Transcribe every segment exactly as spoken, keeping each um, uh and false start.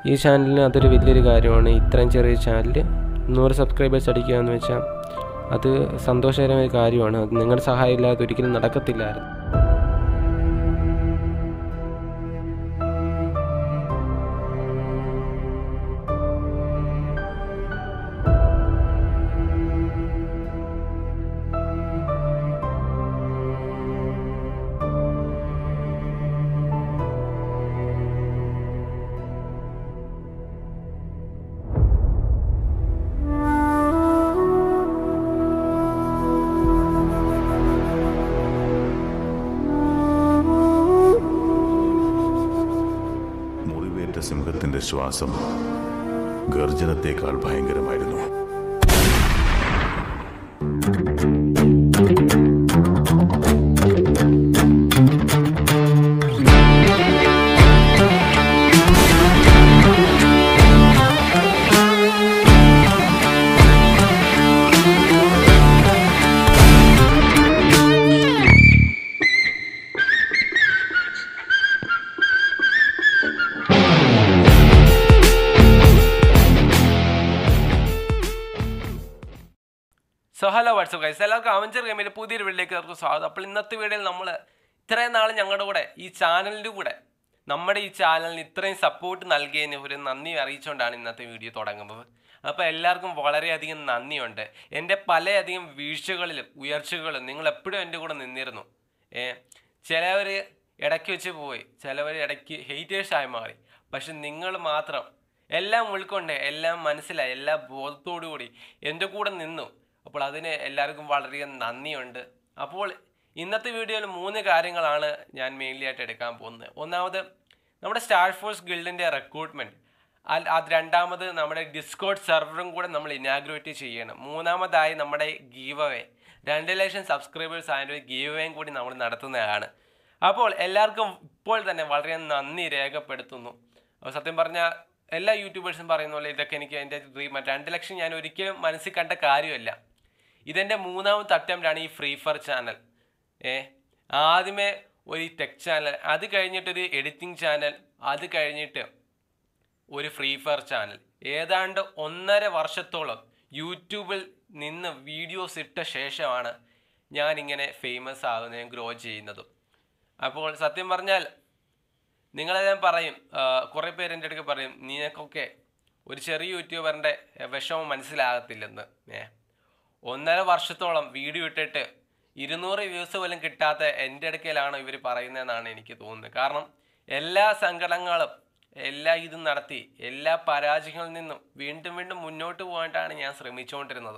ഈ ചാനലിന് അതൊരു വലിയൊരു കാര്യമാണ്. ഇത്രയും ചെറിയ ചാനൽ നൂറ് സബ്സ്ക്രൈബേഴ്സ് അടിക്കുക എന്ന് വെച്ചാൽ അത് സന്തോഷകരമായ കാര്യമാണ്. അത് നിങ്ങളുടെ സഹായം ഇല്ലാതെ ഒരിക്കലും നടക്കത്തില്ലായിരുന്നു. സിംഹത്തിന്റെ ശ്വാസം ഗർജനത്തേക്കാൾ ഭയങ്കരമായിരുന്നു. സോ ഹലോ വാട്സ്ആപ്പ് ഗൈസ്, എല്ലാവർക്കും അവഞ്ചർ ഗെയിമിൻ്റെ പുതിയൊരു വീഡിയോയിലേക്ക് അവർക്ക് സ്വാഗതം. അപ്പോൾ ഇന്നത്തെ വീഡിയോയിൽ നമ്മൾ ഇത്രയും നാൾ ഞങ്ങളുടെ കൂടെ ഈ ചാനലിൻ്റെ കൂടെ നമ്മുടെ ഈ ചാനലിന് ഇത്രയും സപ്പോർട്ട് നൽകിയതിന് ഒരു നന്ദി അറിയിച്ചുകൊണ്ടാണ് ഇന്നത്തെ വീഡിയോ തുടങ്ങുന്നത്. അപ്പോൾ എല്ലാവർക്കും വളരെയധികം നന്ദിയുണ്ട്. എൻ്റെ പലയധികം വീഴ്ചകളിലും ഉയർച്ചകളിലും നിങ്ങൾ എപ്പോഴും എൻ്റെ കൂടെ നിന്നിരുന്നു. ഏ ചിലവർ ഇടയ്ക്ക് വെച്ച് പോയി, ചിലവർ ഇടയ്ക്ക് ഹെയ്റ്റേഴ്സായി മാറി. പക്ഷെ നിങ്ങൾ മാത്രം എല്ലാം ഉൾക്കൊണ്ട് എല്ലാം മനസ്സിലായി എല്ലാ ബോധത്തോടു കൂടി എൻ്റെ കൂടെ നിന്നു. അപ്പോൾ അതിന് എല്ലാവർക്കും വളരെയധികം നന്ദിയുണ്ട്. അപ്പോൾ ഇന്നത്തെ വീഡിയോയിൽ മൂന്ന് കാര്യങ്ങളാണ് ഞാൻ മെയിൻലി ആയിട്ട് എടുക്കാൻ പോകുന്നത്. ഒന്നാമത് നമ്മുടെ സ്റ്റാർ ഫോഴ്സ് ഗിൽഡിൻ്റെ റിക്രൂട്ട്മെൻറ്റ്, അത് രണ്ടാമത് നമ്മുടെ ഡിസ്കോഡ് സെർവറും കൂടെ നമ്മൾ ഇനാഗ്രേറ്റ് ചെയ്യണം. മൂന്നാമതായി നമ്മുടെ ഗീവ് അവേ, രണ്ട് ലക്ഷം സബ്സ്ക്രൈബേഴ്സ് ആയതിൻ്റെ ഒരു ഗീവ് അവേയും കൂടി നമ്മൾ നടത്തുന്നതാണ്. അപ്പോൾ എല്ലാവർക്കും ഇപ്പോൾ തന്നെ വളരെ നന്ദി രേഖപ്പെടുത്തുന്നു. അപ്പോൾ സത്യം പറഞ്ഞാൽ എല്ലാ യൂട്യൂബേഴ്സും പറയുന്ന പോലെ ഇതൊക്കെ എനിക്ക് എൻ്റെ ഡ്രീമാണ്. രണ്ട് ലക്ഷം ഞാൻ ഒരിക്കലും മനസ്സിൽ കണ്ട കാര്യമല്ല. ഇതെൻ്റെ മൂന്നാമത്തെ അറ്റംപ്റ്റാണ് ഈ ഫ്രീ ഫയർ ചാനൽ. ഏ ആദ്യമേ ഒരു ടെക് ചാനൽ, അത് കഴിഞ്ഞിട്ടൊരു എഡിറ്റിംഗ് ചാനൽ, അത് കഴിഞ്ഞിട്ട് ഒരു ഫ്രീ ഫയർ ചാനൽ. ഏതാണ്ട് ഒന്നര വർഷത്തോളം യൂട്യൂബിൽ നിന്ന് വീഡിയോസ് ഇട്ട ശേഷമാണ് ഞാനിങ്ങനെ ഫേമസ് ആകുന്നതും ഗ്രോ ചെയ്യുന്നതും. അപ്പോൾ സത്യം പറഞ്ഞാൽ നിങ്ങളെല്ലാം പറയും, കുറേ പേര് എൻ്റെ അടുത്ത് പറയും, നിനക്കൊക്കെ ഒരു ചെറിയ യൂട്യൂബറിൻ്റെ വിഷമം മനസ്സിലാകത്തില്ലെന്ന്. ഏ ഒന്നര വർഷത്തോളം വീഡിയോ ഇട്ടിട്ട് ഇരുന്നൂറ് വ്യൂസ് പോലും കിട്ടാത്ത എൻ്റെ അടുക്കലാണ് ഇവർ പറയുന്നതെന്നാണ് എനിക്ക് തോന്നുന്നത്. കാരണം എല്ലാ സങ്കടങ്ങളും എല്ലാ ഇതും നടത്തി എല്ലാ പരാജയങ്ങളിൽ നിന്നും വീണ്ടും വീണ്ടും മുന്നോട്ട് പോകാനായിട്ടാണ് ഞാൻ ശ്രമിച്ചുകൊണ്ടിരുന്നത്.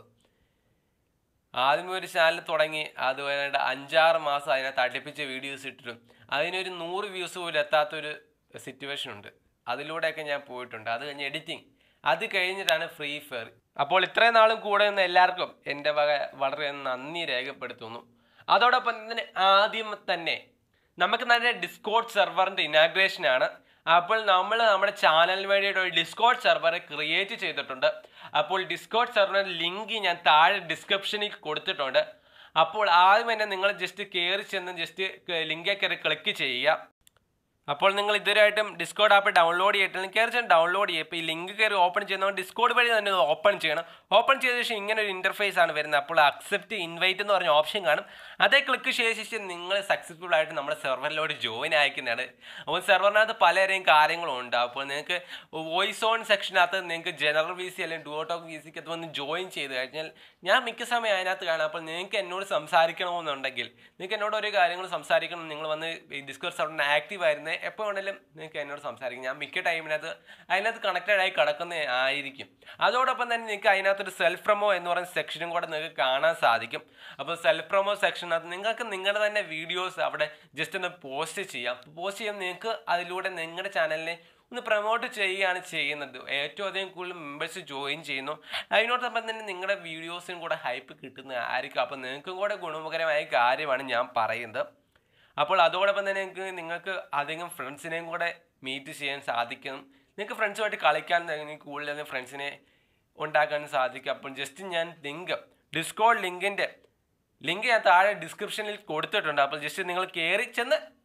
ആദ്യമേ ഒരു ചാനൽ തുടങ്ങി, അത് വേണ്ട അഞ്ചാറ് മാസം അതിനകത്ത് അടുപ്പിച്ച് വീഡിയോസ് ഇട്ടിട്ടും അതിനൊരു നൂറ് വ്യൂസ് പോലും എത്താത്തൊരു സിറ്റുവേഷൻ ഉണ്ട്. അതിലൂടെയൊക്കെ ഞാൻ പോയിട്ടുണ്ട്. അത് കഴിഞ്ഞ് എഡിറ്റിംഗ്, അത് കഴിഞ്ഞിട്ടാണ് ഫ്രീ ഫയർ. അപ്പോൾ ഇത്രയും നാളും കൂടെ നിന്ന് എല്ലാവർക്കും എൻ്റെ വക വളരെ നന്ദി രേഖപ്പെടുത്തുന്നു. അതോടൊപ്പം തന്നെ ആദ്യം തന്നെ നമുക്ക് നല്ല ഡിസ്കോഡ് സെർവറിൻ്റെ ഇനാഗ്രേഷനാണ്. അപ്പോൾ നമ്മൾ നമ്മുടെ ചാനലിന് വേണ്ടിയിട്ട് ഒരു ഡിസ്കോഡ് സെർവർ ക്രിയേറ്റ് ചെയ്തിട്ടുണ്ട്. അപ്പോൾ ഡിസ്കോഡ് സെർവറിൻ്റെ ലിങ്ക് ഞാൻ താഴെ ഡിസ്ക്രിപ്ഷനിൽ കൊടുത്തിട്ടുണ്ട്. അപ്പോൾ ആദ്യം തന്നെ നിങ്ങൾ ജസ്റ്റ് കയറി ചെന്ന് ജസ്റ്റ് ലിങ്കിൽ കയറി ക്ലിക്ക് ചെയ്യുക. അപ്പോൾ നിങ്ങൾ ഇതുവരെയായിട്ടും ഡിസ്കോഡ് ആപ്പ് ഡൗൺലോഡ് ചെയ്തിട്ടില്ല, കയറി ചെന്ന് ഡൗൺലോഡ് ചെയ്യുക. ഇപ്പോൾ ഈ ലിങ്ക് കയറി ഓപ്പൺ ചെയ്യുന്നതുകൊണ്ട് ഡിസ്കോഡ് വഴി തന്നെ ഓപ്പൺ ചെയ്യണം. ഓപ്പൺ ചെയ്ത ശേഷം ഇങ്ങനെ ഒരു ഇൻ്റർഫേസ് ആണ് വരുന്നത്. അപ്പോൾ അക്സെപ്റ്റ് ഇൻവൈറ്റ് എന്ന് പറഞ്ഞ ഓപ്ഷൻ കാണും. അതേ ക്ലിക്ക് ചെയ്ത ശേഷം നിങ്ങൾ സക്സസ്ഫുൾ ആയിട്ട് നമ്മുടെ സെർവറിലോട്ട് ജോയിൻ അയക്കുന്നതാണ്. അപ്പോൾ സെർവറിനകത്ത് പലരെയും കാര്യങ്ങളും ഉണ്ട്. അപ്പോൾ നിങ്ങൾക്ക് വോയിസ് ഓൺ സെക്ഷനകത്ത് നിങ്ങൾക്ക് ജനറൽ വി സി അല്ലെങ്കിൽ ഡുവോ ടോക്ക് വി സിക്ക് വന്ന് ജോയിൻ ചെയ്ത് കഴിഞ്ഞാൽ ഞാൻ മിക്ക സമയം അതിനകത്ത് കാണാം. അപ്പോൾ നിങ്ങൾക്ക് എന്നോട് സംസാരിക്കണമെന്നുണ്ടെങ്കിൽ, നിങ്ങൾക്ക് എന്നോട് ഒരു കാര്യങ്ങൾ സംസാരിക്കണം, നിങ്ങൾ വന്ന് ഡിസ്കോഡ് സെർവറിന് ആക്റ്റീവ് ആയിരുന്നേ എപ്പോൾ വേണമെങ്കിലും നിങ്ങൾക്ക് എന്നോട് സംസാരിക്കും. ഞാൻ മിക്ക ടൈമിനകത്ത് അതിനകത്ത് കണക്റ്റഡ് ആയി കിടക്കുന്ന ആയിരിക്കും. അതോടൊപ്പം തന്നെ നിങ്ങൾക്ക് അതിനകത്തൊരു സെൽഫ് പ്രൊമോ എന്ന് പറയുന്ന സെക്ഷനും കൂടെ നിങ്ങൾക്ക് കാണാൻ സാധിക്കും. അപ്പോൾ സെൽഫ് പ്രൊമോ സെക്ഷനകത്ത് നിങ്ങൾക്ക് നിങ്ങളുടെ തന്നെ വീഡിയോസ് അവിടെ ജസ്റ്റ് ഒന്ന് പോസ്റ്റ് ചെയ്യാം. പോസ്റ്റ് ചെയ്യുമ്പോൾ നിങ്ങൾക്ക് അതിലൂടെ നിങ്ങളുടെ ചാനലിനെ ഒന്ന് പ്രൊമോട്ട് ചെയ്യുകയാണ് ചെയ്യുന്നത്. ഏറ്റവും അധികം കൂടുതൽ മെമ്പേഴ്സ് ജോയിൻ ചെയ്യുന്നു. അതിനോടൊപ്പം തന്നെ നിങ്ങളുടെ വീഡിയോസിനും കൂടെ ഹൈപ്പ് കിട്ടുന്നതായിരിക്കും. അപ്പോൾ നിങ്ങൾക്കും കൂടെ ഗുണകരമായ കാര്യമാണ് ഞാൻ പറയുന്നത്. അപ്പോൾ അതോടൊപ്പം തന്നെ നിങ്ങൾക്ക് നിങ്ങൾക്ക് അധികം ഫ്രണ്ട്സിനെയും കൂടെ മീറ്റ് ചെയ്യാൻ സാധിക്കും. നിങ്ങൾക്ക് ഫ്രണ്ട്സുമായിട്ട് കളിക്കാൻ കൂടുതൽ ഫ്രണ്ട്സിനെ ഉണ്ടാക്കാൻ സാധിക്കും. അപ്പോൾ ജസ്റ്റ് ഞാൻ ലിങ്ക് ഡിസ്കോഡ് ലിങ്കിൻ്റെ ലിങ്ക് ഞാൻ താഴെ ഡിസ്ക്രിപ്ഷനിൽ കൊടുത്തിട്ടുണ്ട്. അപ്പോൾ ജസ്റ്റ് നിങ്ങൾ കയറി ചെന്ന്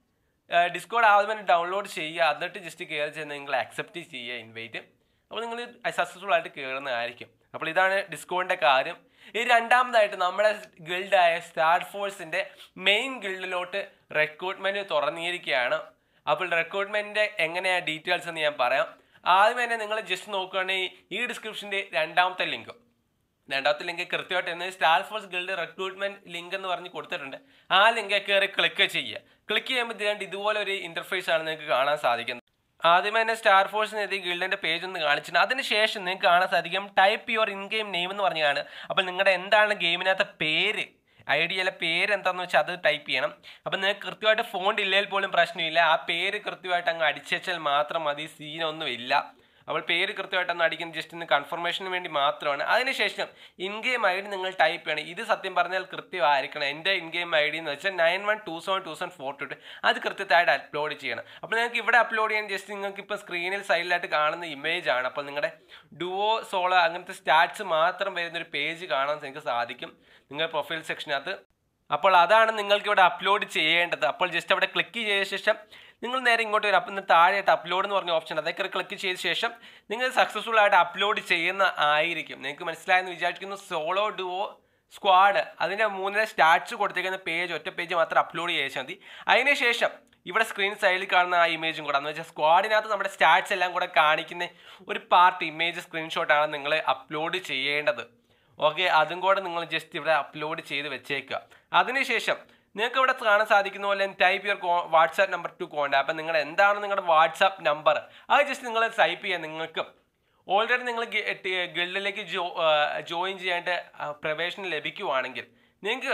ഡിസ്കോഡ് ആദ്യം ഡൗൺലോഡ് ചെയ്യുക, എന്നിട്ട് ജസ്റ്റ് കയറി ചെന്ന് നിങ്ങൾ അക്സെപ്റ്റ് ചെയ്യുക ഇൻവൈറ്റ്. അപ്പോൾ നിങ്ങൾ സക്സസ്ഫുൾ ആയിട്ട് കയറുന്നതായിരിക്കും. അപ്പോൾ ഇതാണ് ഡിസ്കോഡിൻ്റെ കാര്യം. ഈ രണ്ടാമതായിട്ട് നമ്മുടെ ഗിൽഡായ സ്റ്റാർ ഫോഴ്സിൻ്റെ മെയിൻ ഗിൽഡിലോട്ട് റിക്രൂട്ട്മെൻറ്റ് തുറന്നിരിക്കുകയാണ്. അപ്പോൾ റിക്രൂട്ട്മെൻറ്റിൻ്റെ എങ്ങനെയാണ് ഡീറ്റെയിൽസ് എന്ന് ഞാൻ പറയാം. ആദ്യം തന്നെ നിങ്ങൾ ജസ്റ്റ് നോക്കുകയാണെങ്കിൽ ഈ ഡിസ്ക്രിപ്ഷൻ്റെ രണ്ടാമത്തെ ലിങ്ക് രണ്ടാമത്തെ ലിങ്ക് കൃത്യമായിട്ട് എന്ന് star force guild recruitment link എന്ന് പറഞ്ഞ് കൊടുത്തിട്ടുണ്ട്. ആ ലിങ്ക് കയറി ക്ലിക്ക് ചെയ്യുക. ക്ലിക്ക് ചെയ്യുമ്പോൾ ഇതുപോലെ ഒരു ഇന്റർഫേസ് ആണ് നിങ്ങൾക്ക് കാണാൻ സാധിക്കുന്നത്. ആദ്യം തന്നെ സ്റ്റാർ ഫോഴ്സിന് എത്തി ഗിൽഡിന്റെ പേജ് ഒന്ന് കാണിച്ചിട്ടുണ്ട്. അതിനുശേഷം നിങ്ങൾക്ക് കാണാൻ സാധിക്കും type your in game name എന്ന് പറഞ്ഞാണ്. അപ്പോൾ നിങ്ങളുടെ എന്താണ് ഗെയിമിനകത്തെ പേര്, ഐഡിയയിലെ പേര് എന്താണെന്ന് വെച്ചാൽ അത് ടൈപ്പ് ചെയ്യണം. അപ്പം നിങ്ങൾക്ക് കൃത്യമായിട്ട് ഫോണ്ട് ഇല്ലെങ്കിൽ പോലും പ്രശ്നമില്ല. ആ പേര് കൃത്യമായിട്ട് അങ്ങ് അടിച്ചാൽ മാത്രം മതി, സീനൊന്നും ഇല്ല. അപ്പോൾ പേര് കൃത്യമായിട്ടൊന്ന് അടിക്കുന്നത് ജസ്റ്റ് ഒന്ന് കൺഫർമേഷന് വേണ്ടി മാത്രമാണ്. അതിനുശേഷം ഇൻ ഗെയിം ഐ ഡി നിങ്ങൾ ടൈപ്പ് ചെയ്യണം. ഇത് സത്യം പറഞ്ഞാൽ കൃത്യമായിരിക്കണം. എൻ്റെ ഇൻ ഗെയിം ഐ ഡി എന്ന് വെച്ചാൽ nine one two seven two seven four two two അത് കൃത്യമായിട്ട് അപ്ലോഡ് ചെയ്യണം. അപ്പോൾ നിങ്ങൾക്ക് ഇവിടെ അപ്ലോഡ് ചെയ്യാൻ ജസ്റ്റ് നിങ്ങൾക്ക് ഇപ്പോൾ സ്ക്രീനിൽ സൈഡിലായിട്ട് കാണുന്ന ഇമേജ് ആണ്. അപ്പോൾ നിങ്ങളുടെ ഡുവോ സോളോ അങ്ങനത്തെ സ്റ്റാറ്റ്സ് മാത്രം വരുന്നൊരു പേജ് കാണാൻ നിങ്ങൾക്ക് സാധിക്കും നിങ്ങളുടെ പ്രൊഫൈൽ സെക്ഷനകത്ത്. അപ്പോൾ അതാണ് നിങ്ങൾക്ക് ഇവിടെ അപ്ലോഡ് ചെയ്യേണ്ടത്. അപ്പോൾ ജസ്റ്റ് അവിടെ ക്ലിക്ക് ചെയ്ത ശേഷം നിങ്ങൾ നേരെ ഇങ്ങോട്ട് വരും. അപ്പം താഴെയായിട്ട് അപ്ലോഡ് എന്ന് പറഞ്ഞ ഓപ്ഷൻ അതൊക്കെ ക്ലിക്ക് ചെയ്ത ശേഷം നിങ്ങൾ സക്സസ്ഫുൾ ആയിട്ട് അപ്ലോഡ് ചെയ്യുന്ന ആയിരിക്കും. നിങ്ങൾക്ക് മനസ്സിലായെന്ന് വിചാരിക്കുന്നു. സോളോ ഡുവോ സ്ക്വാഡ് അതിൻ്റെ മൂന്നിലെ സ്റ്റാറ്റ്സ് കൊടുത്തിരിക്കുന്ന പേജ് ഒറ്റ പേജ് മാത്രം അപ്ലോഡ് ചെയ്താൽ മതി. അതിനുശേഷം ഇവിടെ സ്ക്രീൻ സൈഡിൽ കാണുന്ന ആ ഇമേജും കൂടെ എന്ന് വെച്ചാൽ സ്ക്വാഡിനകത്ത് നമ്മുടെ സ്റ്റാറ്റ്സ് എല്ലാം കൂടെ കാണിക്കുന്ന ഒരു പാർട്ട് ഇമേജ് സ്ക്രീൻഷോട്ടാണ് നിങ്ങൾ അപ്ലോഡ് ചെയ്യേണ്ടത്. ഓക്കെ, അതും കൂടെ നിങ്ങൾ ജസ്റ്റ് ഇവിടെ അപ്ലോഡ് ചെയ്ത് വെച്ചേക്കുക. അതിനുശേഷം നിങ്ങൾക്ക് ഇവിടെ കാണാൻ സാധിക്കുന്ന പോലെ type your WhatsApp number to contact. അപ്പം നിങ്ങൾ എന്താണ് നിങ്ങളുടെ വാട്സാപ്പ് നമ്പർ അത് ജസ്റ്റ് നിങ്ങൾ ടൈപ്പ് ചെയ്യാൻ. നിങ്ങൾക്ക് ഓൾറെഡി നിങ്ങൾ ഗിൽഡിലേക്ക് ജോ ജോയിൻ ചെയ്യാനായിട്ട് പ്രവേശനം ലഭിക്കുവാണെങ്കിൽ നിങ്ങൾക്ക്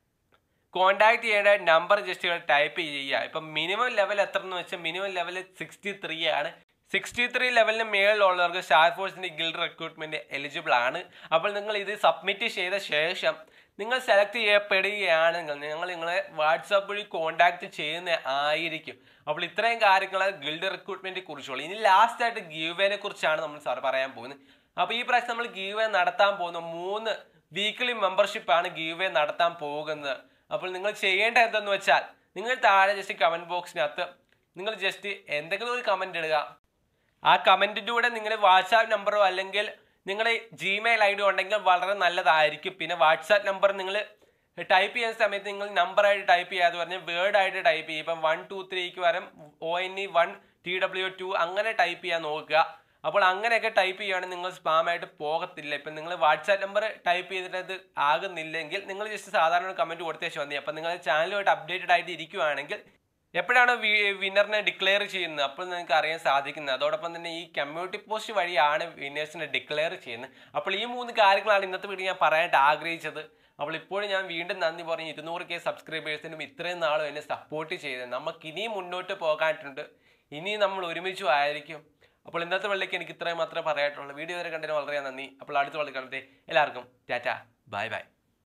കോൺടാക്ട് ചെയ്യേണ്ട നമ്പർ ജസ്റ്റ് ടൈപ്പ് ചെയ്യുക. ഇപ്പം മിനിമം ലെവൽ എത്ര എന്ന് വെച്ചാൽ മിനിമം ലെവൽ സിക്സ്റ്റി ത്രീ ആണ്. സിക്സ്റ്റി ത്രീ ലെവലിന് മേളിലുള്ളവർക്ക് സ്റ്റാർ ഫോഴ്സിൻ്റെ ഗിൽഡ് റിക്രൂട്ട്മെൻറ്റ് എലിജിബിൾ ആണ്. അപ്പോൾ നിങ്ങൾ ഇത് സബ്മിറ്റ് ചെയ്ത ശേഷം നിങ്ങൾ സെലക്ട് ചെയ്യപ്പെടുകയാണെങ്കിൽ നിങ്ങൾ നിങ്ങളെ വാട്സാപ്പ് വഴി കോൺടാക്ട് ചെയ്യുന്ന ആയിരിക്കും. അപ്പോൾ ഇത്രയും കാര്യങ്ങൾ ഗിൽഡ് റിക്രൂട്ട്മെൻറ്റിനെ കുറിച്ചുള്ളൂ. ഇനി ലാസ്റ്റായിട്ട് ഗീവേനെ കുറിച്ചാണ് നമ്മൾ സാർ പറയാൻ പോകുന്നത്. അപ്പോൾ ഈ പ്രാവശ്യം നമ്മൾ ഗീവേ നടത്താൻ പോകുന്ന മൂന്ന് വീക്ക്ലി മെമ്പർഷിപ്പാണ് ഗീവേ നടത്താൻ പോകുന്നത്. അപ്പോൾ നിങ്ങൾ ചെയ്യേണ്ടത് എന്തെന്ന് വെച്ചാൽ നിങ്ങൾ താഴെ ജസ്റ്റ് കമൻറ്റ് ബോക്സിനകത്ത് നിങ്ങൾ ജസ്റ്റ് എന്തെങ്കിലും ഒരു കമൻറ്റ് ഇടുക. ആ കമൻറ്റിൻ്റെ കൂടെ നിങ്ങളുടെ വാട്സാപ്പ് നമ്പറോ അല്ലെങ്കിൽ നിങ്ങളുടെ ജിമെയിൽ ഐ ഡി ഉണ്ടെങ്കിൽ വളരെ നല്ലതായിരിക്കും. പിന്നെ വാട്സാപ്പ് നമ്പർ നിങ്ങൾ ടൈപ്പ് ചെയ്യുന്ന സമയത്ത് നിങ്ങൾ നമ്പറായിട്ട് ടൈപ്പ് ചെയ്യാതെ പറഞ്ഞാൽ വേർഡായിട്ട് ടൈപ്പ് ചെയ്യും. ഇപ്പം വൺ ടു ത്രീക്ക് വരും O N E one T W two അങ്ങനെ ടൈപ്പ് ചെയ്യാൻ നോക്കുക. അപ്പോൾ അങ്ങനെയൊക്കെ ടൈപ്പ് ചെയ്യുകയാണെങ്കിൽ നിങ്ങൾ സ്പാമായിട്ട് പോകത്തില്ല. ഇപ്പം നിങ്ങൾ വാട്സാപ്പ് നമ്പർ ടൈപ്പ് ചെയ്തിട്ട് അത് ആകുന്നില്ലെങ്കിൽ നിങ്ങൾ ജസ്റ്റ് സാധാരണ കമൻറ്റ് കൊടുത്തേച്ച് മതി. അപ്പം നിങ്ങൾ ചാനലുമായിട്ട് അപ്ഡേറ്റഡ് ആയിട്ട് ഇരിക്കുകയാണെങ്കിൽ എപ്പോഴാണ് വിന്നറിനെ ഡിക്ലെയർ ചെയ്യുന്നത് അപ്പോൾ നിങ്ങൾക്ക് അറിയാൻ സാധിക്കുന്നത്. അതോടൊപ്പം തന്നെ ഈ കമ്മ്യൂണിറ്റി പോസ്റ്റ് വഴിയാണ് വിന്നേഴ്സിനെ ഡിക്ലെയർ ചെയ്യുന്നത്. അപ്പോൾ ഈ മൂന്ന് കാര്യങ്ങളാണ് ഇന്നത്തെ വീഡിയോ ഞാൻ പറയാനായിട്ട് ആഗ്രഹിച്ചത്. അപ്പോൾ ഇപ്പോഴും ഞാൻ വീണ്ടും നന്ദി പറഞ്ഞ് ഇരുന്നൂറ് കെ സബ്സ്ക്രൈബേഴ്സിനും ഇത്രയും നാളും എന്നെ സപ്പോർട്ട് ചെയ്തത്. നമുക്ക് ഇനിയും മുന്നോട്ട് പോകാനായിട്ടുണ്ട്. ഇനിയും നമ്മൾ ഒരുമിച്ചും ആയിരിക്കും. അപ്പോൾ ഇന്നത്തെ വെള്ളിക്ക് എനിക്ക് ഇത്രയും മാത്രമേ പറയാനായിട്ടുള്ളൂ. വീഡിയോ വരെ കണ്ടതിന് വളരെ നന്ദി. അപ്പോൾ അടുത്ത വെള്ളി കാണട്ടെ. എല്ലാവർക്കും ടാറ്റ, ബൈ ബൈ.